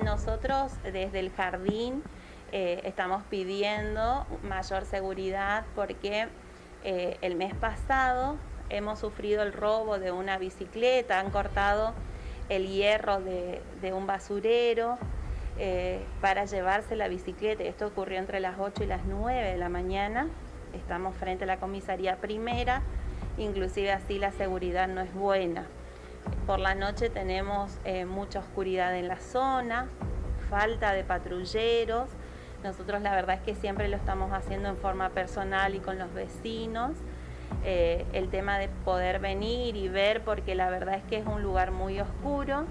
Nosotros desde el jardín estamos pidiendo mayor seguridad porque el mes pasado hemos sufrido el robo de una bicicleta, han cortado el hierro de un basurero para llevarse la bicicleta. Esto ocurrió entre las 8 y las 9 de la mañana. Estamos frente a la comisaría primera, inclusive así la seguridad no es buena. Por la noche tenemos mucha oscuridad en la zona, falta de patrulleros. Nosotros la verdad es que siempre lo estamos haciendo en forma personal y con los vecinos. El tema de poder venir y ver, porque la verdad es que es un lugar muy oscuro.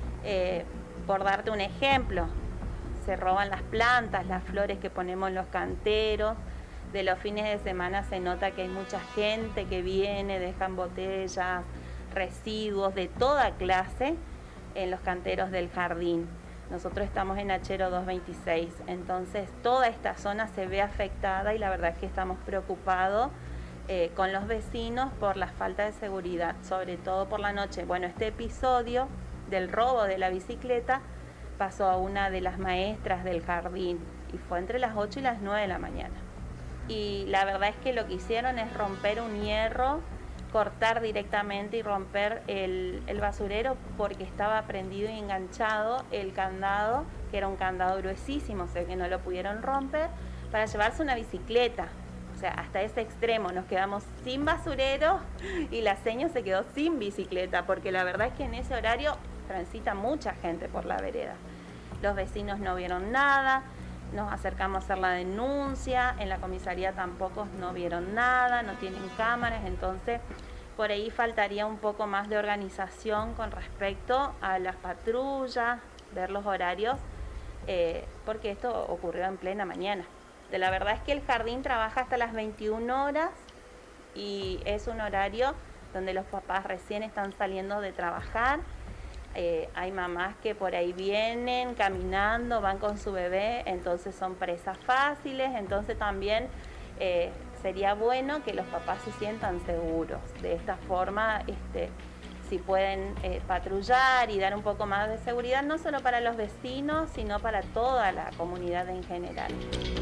Por darte un ejemplo, se roban las plantas, las flores que ponemos en los canteros. De los fines de semana se nota que hay mucha gente que viene, dejan botellas, residuos de toda clase en los canteros del jardín. Nosotros estamos en Achero 226, entonces toda esta zona se ve afectada y la verdad es que estamos preocupados con los vecinos por la falta de seguridad, sobre todo por la noche. Bueno, este episodio del robo de la bicicleta pasó a una de las maestras del jardín y fue entre las 8 y las 9 de la mañana. Y la verdad es que lo que hicieron es romper un hierro, cortar directamente y romper el basurero porque estaba prendido y enganchado el candado, que era un candado gruesísimo, o sea que no lo pudieron romper, para llevarse una bicicleta. O sea, hasta ese extremo nos quedamos sin basurero y la seño se quedó sin bicicleta, porque la verdad es que en ese horario transita mucha gente por la vereda. Los vecinos no vieron nada, nos acercamos a hacer la denuncia, en la comisaría tampoco no vieron nada, no tienen cámaras, entonces por ahí faltaría un poco más de organización con respecto a las patrullas, ver los horarios, porque esto ocurrió en plena mañana. La verdad es que el jardín trabaja hasta las 21 horas y es un horario donde los papás recién están saliendo de trabajar. Hay mamás que por ahí vienen caminando, van con su bebé, entonces son presas fáciles, entonces también sería bueno que los papás se sientan seguros. De esta forma, si pueden patrullar y dar un poco más de seguridad, no solo para los vecinos, sino para toda la comunidad en general.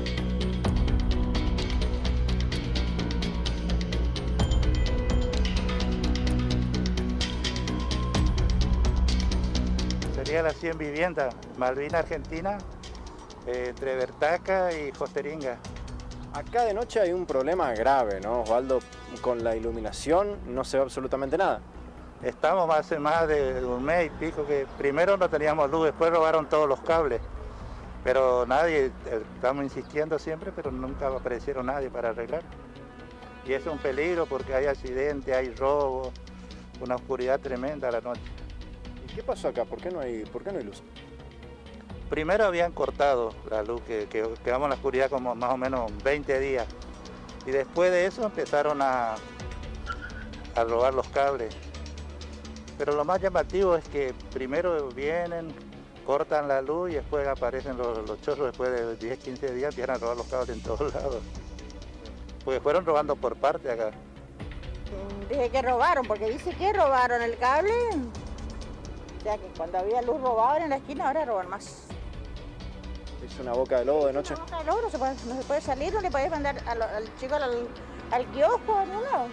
Sería las 100 viviendas, Malvina, Argentina, entre Bertaca y Josteringa. Acá de noche hay un problema grave, ¿no, Osvaldo? Con la iluminación no se ve absolutamente nada. Estamos hace más de un mes y pico que primero no teníamos luz, después robaron todos los cables. Pero nadie, estamos insistiendo siempre, pero nunca aparecieron nadie para arreglar. Y es un peligro porque hay accidentes, hay robos, una oscuridad tremenda a la noche. ¿Y qué pasó acá? ¿Por qué no hay luz? Primero habían cortado la luz, que quedamos en la oscuridad como más o menos 20 días. Y después de eso empezaron a robar los cables. Pero lo más llamativo es que primero vienen, cortan la luz y después aparecen los chorros, después de 10, 15 días empiezan a robar los cables en todos lados. Porque fueron robando por parte acá. Dije que robaron, porque dice que robaron el cable. O sea que cuando había luz robaban en la esquina, ahora roban más. ¿Es una boca de lobo de noche? Una boca de lobo, no se puede salir, no le podés mandar al chico al kiosco, a ningún lado.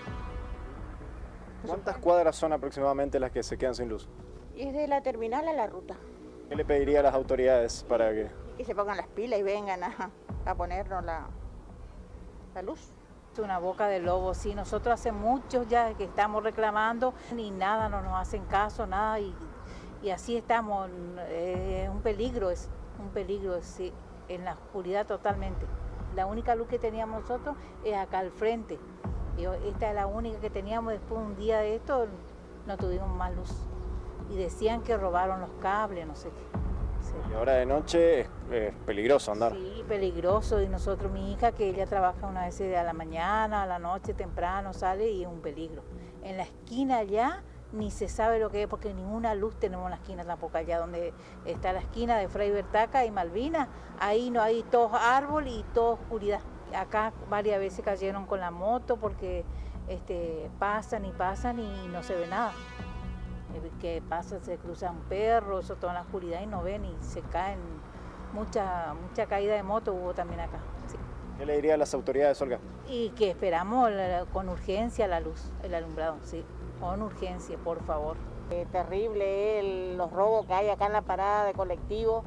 ¿Cuántas cuadras son aproximadamente las que se quedan sin luz? Y es de la terminal a la ruta. ¿Qué le pediría a las autoridades para que...? Que se pongan las pilas y vengan a ponernos la luz. Es una boca de lobo, sí. Nosotros hace mucho ya que estamos reclamando, ni nada, no nos hacen caso, nada, y así estamos. Es un peligro, sí, en la oscuridad totalmente. La única luz que teníamos nosotros es acá al frente. Esta es la única que teníamos. Después un día de esto no tuvimos más luz. Y decían que robaron los cables, no sé qué. Sí. Y ahora de noche es peligroso andar. Sí, peligroso. Y nosotros, mi hija, que ella trabaja una vez a la mañana, a la noche, temprano, sale y es un peligro. En la esquina allá ni se sabe lo que es, porque ninguna luz tenemos en la esquina tampoco, allá donde está la esquina de Fray Bertaca y Malvina. Ahí no hay todo árbol y toda oscuridad. Acá varias veces cayeron con la moto porque pasan y no se ve nada. que pasa, se cruza un perro, eso todo en la oscuridad y no ven y se caen. Mucha caída de moto hubo también acá. Sí. ¿Qué le diría a las autoridades, Olga? Y que esperamos con urgencia la luz, el alumbrado, sí, con urgencia, por favor. Terrible los robos que hay acá en la parada de colectivo,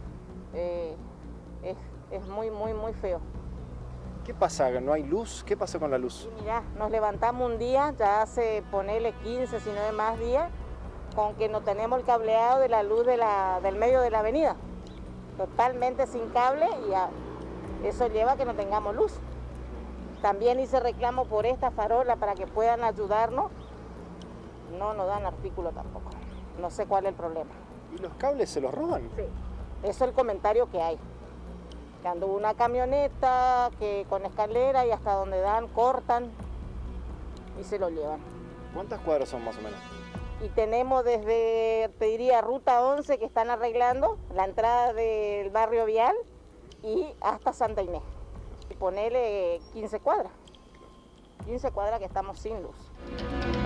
es muy feo. ¿Qué pasa? ¿No hay luz? ¿Qué pasa con la luz? Y mirá, nos levantamos un día, ya hace ponerle 15, si no es más días, con que no tenemos el cableado de la luz del medio de la avenida. Totalmente sin cable y eso lleva a que no tengamos luz. También hice reclamo por esta farola para que puedan ayudarnos. No nos dan artículo tampoco. No sé cuál es el problema. ¿Y los cables se los roban? Sí. Eso es el comentario que hay. Que anduvo una camioneta que con escalera y hasta donde dan, cortan y se lo llevan. ¿Cuántas cuadras son más o menos? Y tenemos desde, te diría, Ruta 11 que están arreglando, la entrada del barrio Vial y hasta Santa Inés. Y ponele 15 cuadras. 15 cuadras que estamos sin luz.